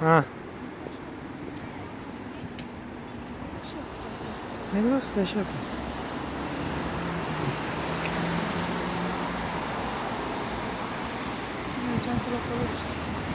Ah. Hai, lasă-l așa. Nu, ce-am să-l ocoloși.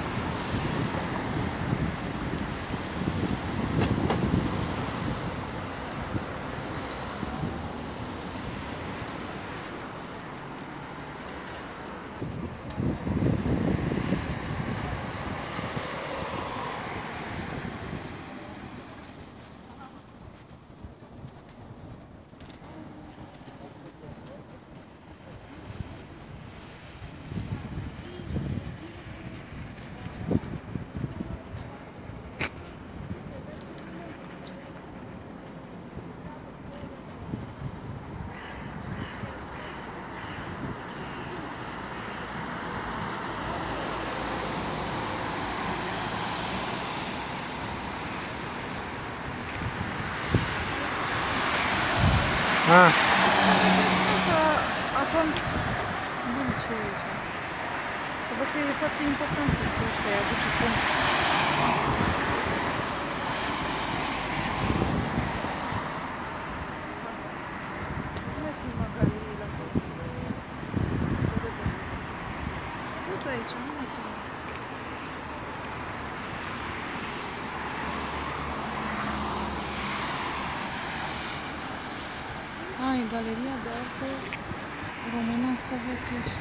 Ah. Să aflăm bun ce e aici. Că văd că e foarte important pentru ăsta, îi aduce punct. Nu mai filma galeriile astea. Uite aici, nu mai filma. Ai, galeria de artă românească veche și...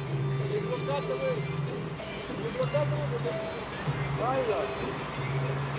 Vai lá.